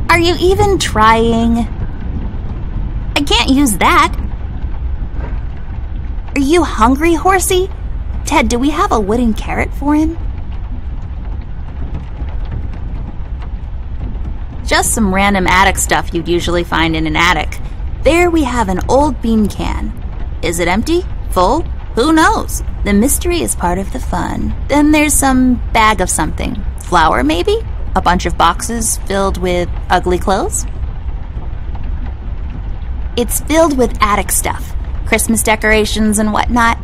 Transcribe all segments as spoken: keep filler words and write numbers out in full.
Are you even trying? I can't use that. Are you hungry, horsey? Ted, do we have a wooden carrot for him? Just some random attic stuff you'd usually find in an attic. There we have an old bean can. Is it empty? Full? Who knows? The mystery is part of the fun. Then there's some bag of something. Flour, maybe? A bunch of boxes filled with ugly clothes? It's filled with attic stuff. Christmas decorations and whatnot.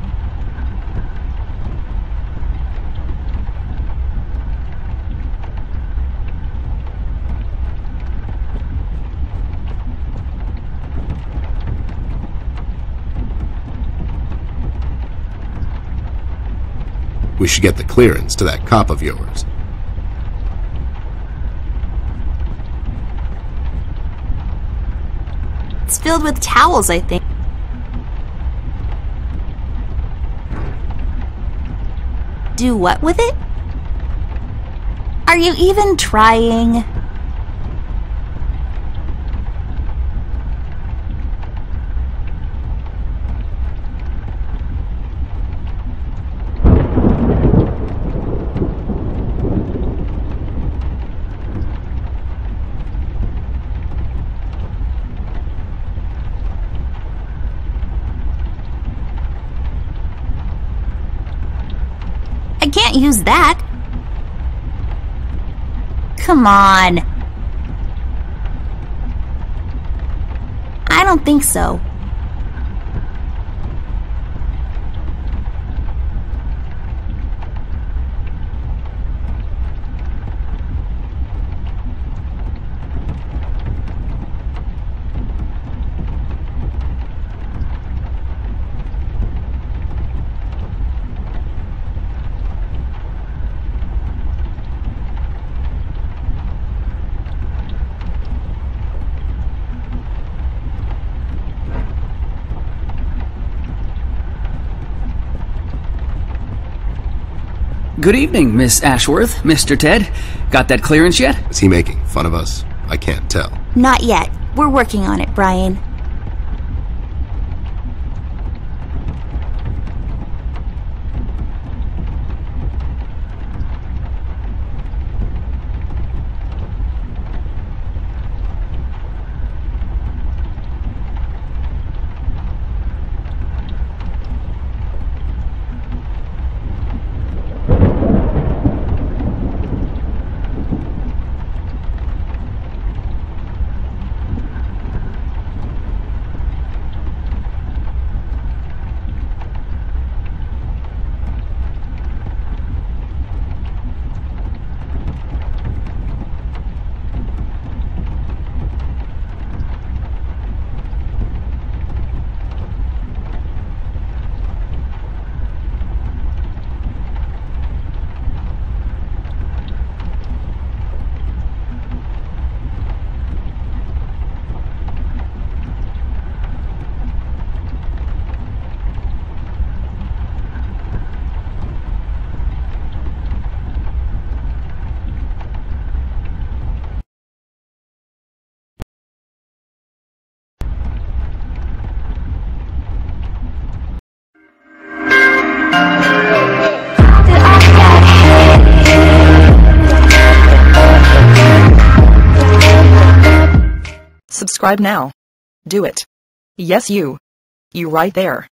We should get the clearance to that cop of yours. It's filled with towels, I think. Do what with it? Are you even trying? I can't use that. Come on. I don't think so. Good evening, Miss AshWorth, Mister Ted. Got that clearance yet? Is he making fun of us? I can't tell. Not yet. We're working on it, Brian. Subscribe now. Do it. Yes, you. You right there.